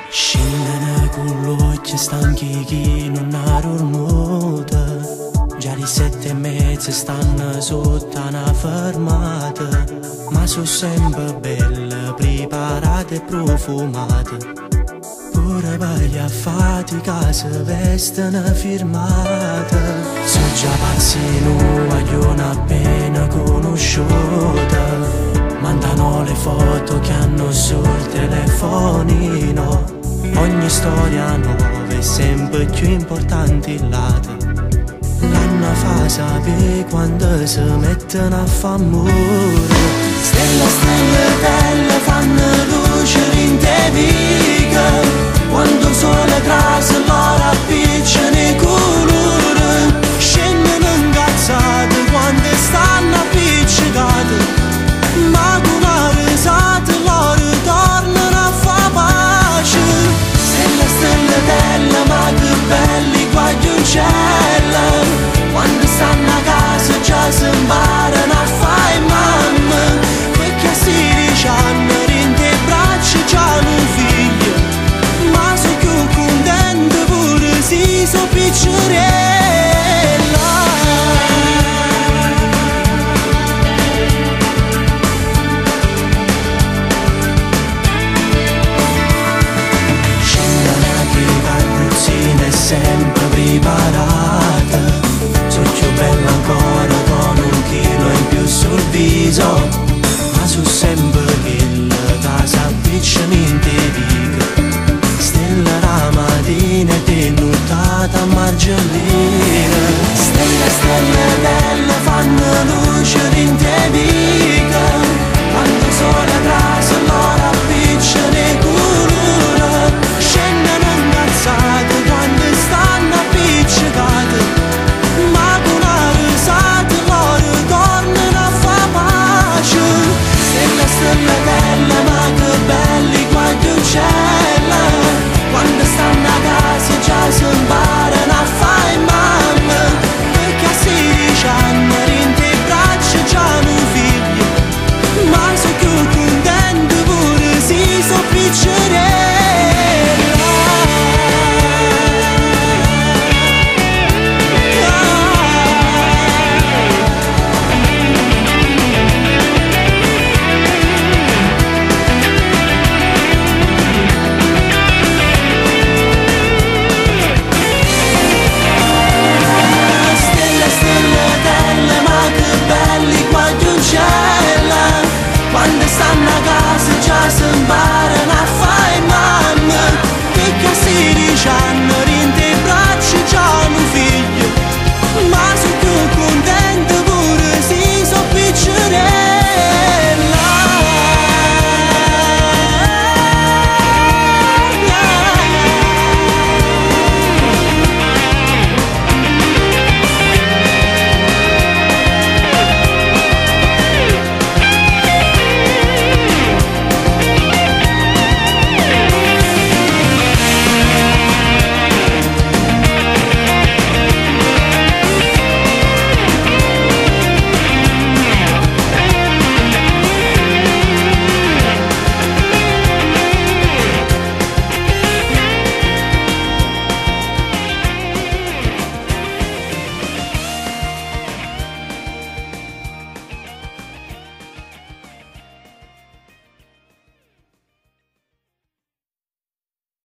Scendono con l'occhio stanchi chi non ha dormuto. Già di 7:30 stanno sotto una fermata, ma sono sempre belle, preparate e profumate. Pure per gli affati si vestono firmate. Sono già pazzi non appena conosciuta. Mandano le foto che hanno sul telefonino. Ogni storia nuova è sempre più importante il lato. L'anno fa sapere quando si mettono a fare amore. Stelle, stelle belle fanno